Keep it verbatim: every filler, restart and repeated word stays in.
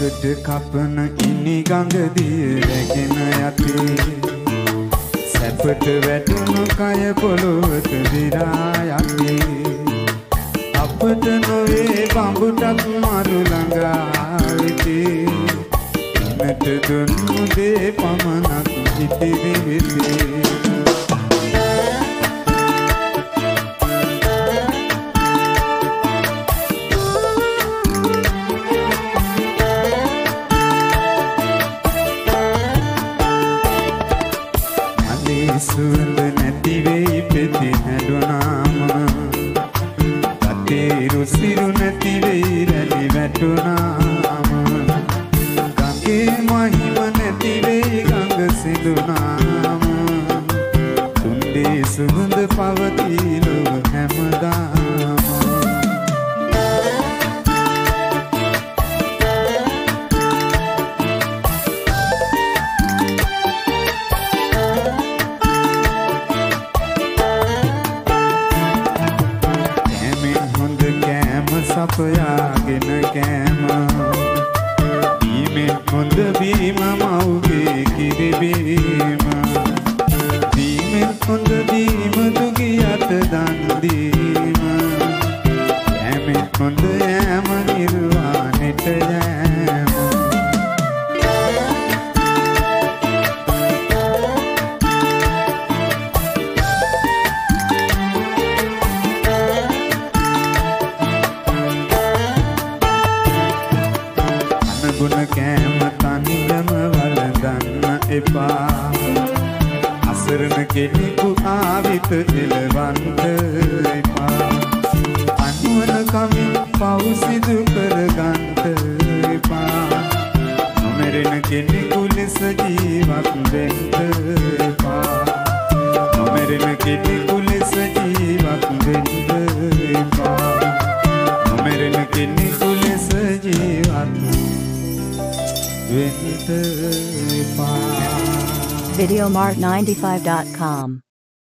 අතට කපන ඉනි ගඟ දිය රැගෙන යතේ සැපට වැටුණු කය පොළොවට විරා යතේ අපට නොවේ බඹුටක් මරු ළඟා වෙතේ එනට දුන්නු දේ පමණක් ඉතිරි වෙතේ සුවඳ නැති වෙයි පෙති හැඩුනාම කතේ රුසිරු නැති වෙයි රැලි වැටුනාම ගඟේ මහිම නැති වෙයි ගඟ සිඳුනාම තුන්දේ සුවඳ පවතී ලොව හැමදාම සපයාගෙන කෑම බීමෙන් හොඳ බීම මව්ගේ කිරි බීම බීමෙන් හොඳ බීම දුගියට දන් දීම කෑමෙන් හොඳ යෑම නිර්වාණයට යෑම ගුණ කෑම තනියම වළඳන්න එපා අසරණ කෙනෙකු ආවිත එළවන්න එපා අනුවන කමින් පව් සිදු කරගන්න එපා නොමරෙන කෙනෙකු ලෙස ජීවත් වෙන්න එපා නොමරෙන කෙනෙකු ලෙස ජීවත් වෙන්න එපා නොමරෙන කෙනෙකු ලෙස ජීවත් Videomart ninety-five dot com